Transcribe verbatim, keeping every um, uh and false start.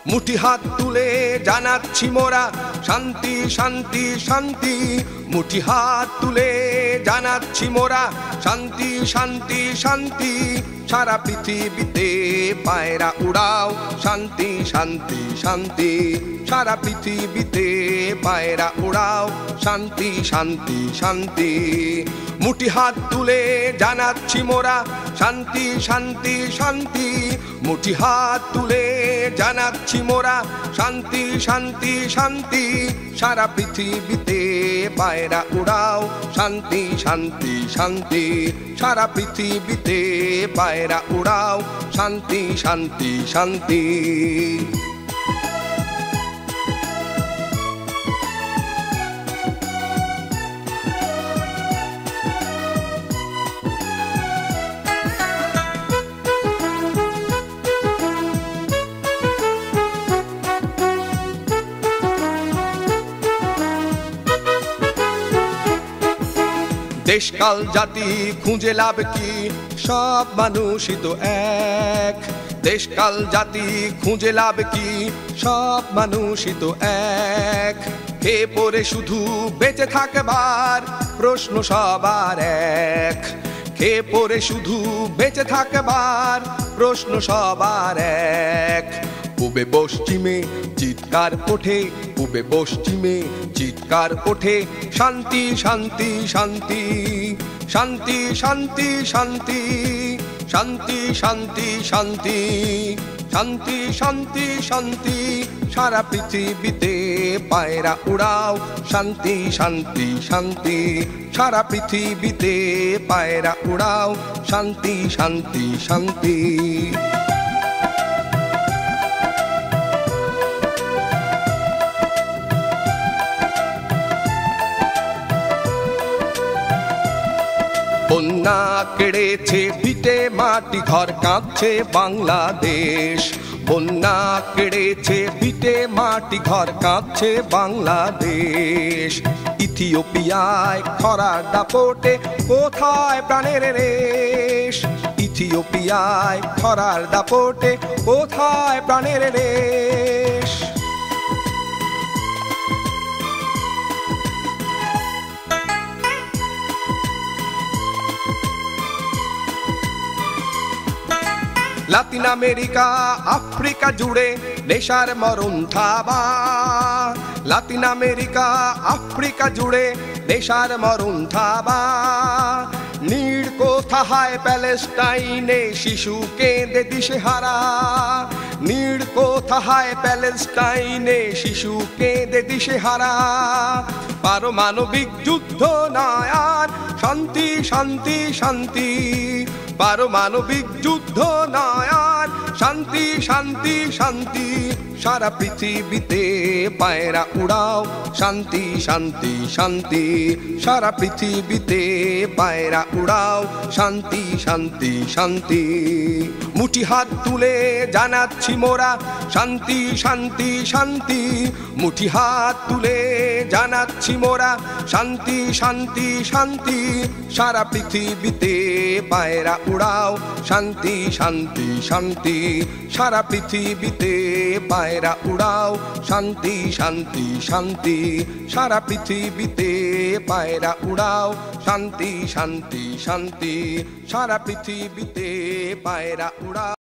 মুঠি হাত তুলে জানাচ্ছি মোরা শান্তি শান্তি শান্তি মুঠি হাত তুলে জানাচ্ছি মোরা শান্তি শান্তি শান্তি সারা পৃথিবীতে পায়রা উড়াও শান্তি শান্তি শান্তি সারা পৃথিবীতে পায়রা উড়াও শান্তি শান্তি শান্তি মুঠি হাত তুলে জানাচ্ছি মোরা শান্তি শান্তি শান্তি মুঠি হাত তুলে জানাচ্ছি মোরা শান্তি শান্তি শান্তি সারা পৃথিবীতে পায়রা উড়াও শান্তি শান্তি শান্তি সারা পৃথিবীতে পায়রা উড়াও শান্তি শান্তি শান্তি দেশকাল জাতি খুঁজে লাভ কি সব মানুষই তো এক দেশকাল জাতি খুঁজে লাভ কি সব মানুষই তো এক কে পড়ে শুধু বেঁচে থাকবার প্রশ্ন সবার এক কে পড়ে শুধু বেঁচে থাকবার প্রশ্ন সবার এক পূবে পশ্চিমে চিৎকার ওঠে পূবে পশ্চিমে চিৎকার ওঠে শান্তি শান্তি শান্তি শান্তি শান্তি শান্তি শান্তি শান্তি শান্তি শান্তি শান্তি শান্তি সারা পৃথিবীতে পায়রা উড়াও শান্তি শান্তি শান্তি সারা পৃথিবীতে পায়রা উড়াও শান্তি শান্তি শান্তি বন্যা কেড়েছে ভিটে মাটি ঘর কাঁপছে বাংলাদেশ বন্যা কেড়েছে ভিটে মাটি ঘর কাঁপছে বাংলাদেশ ইথিওপিয়ায় খরার দাপটে কোথায় প্রাণের রেশ ইথিওপিয়ায় খরার দাপটে কোথায় প্রাণের রেশ লাতিন আমেরিকা আফ্রিকা জুড়ে নেশার মরণ থাবা লাতিন আমেরিকা আফ্রিকা জুড়ে নেশার মরণ থাবা নীড় কোথায় প্যালেস্টাইনে শিশু কেঁদে দিশেহারা নীড় কোথায় প্যালেস্টাইনে শিশু কেঁদে দিশেহারা পারমাণবিক যুদ্ধ নয় আর শান্তি শান্তি শান্তি পারমাণবিক যুদ্ধ নয় আর শান্তি শান্তি শান্তি সারা পৃথিবীতে পায়রা উড়াও শান্তি শান্তি শান্তি সারা পৃথিবীতে পায়রা উড়াও শান্তি শান্তি শান্তি মুঠি হাত তুলে জানাচ্ছি মোরা শান্তি শান্তি শান্তি মুঠি হাত তুলে জানাচ্ছি মোরা শান্তি শান্তি শান্তি সারা পৃথিবীতে পায়রা উড়াও শান্তি শান্তি শান্তি সারা পৃথিবীতে পায়রা উড়াও শান্তি শান্তি শান্তি সারা পৃথিবীতে পায়রা উড়াও শান্তি শান্তি শান্তি সারা পৃথিবীতে পায়রা উড়াও।